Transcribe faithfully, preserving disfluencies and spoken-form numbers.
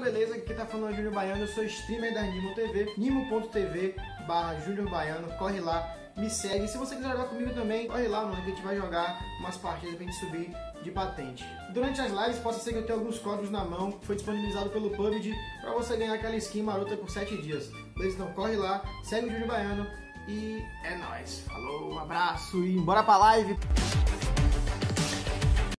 beleza? Aqui tá falando Júnior Baiano, eu sou streamer da Nimo T V, nimo ponto tv barra Júnior Baiano, corre lá, me segue. Se você quiser jogar comigo também, corre lá, mano, que a gente vai jogar umas partidas pra gente subir de patente. Durante as lives, possa ser que eu tenha alguns códigos na mão, que foi disponibilizado pelo P U B G, pra você ganhar aquela skin marota por sete dias. Beleza? Então corre lá, segue o Júnior Baiano e é nóis. Falou, um abraço e bora pra live!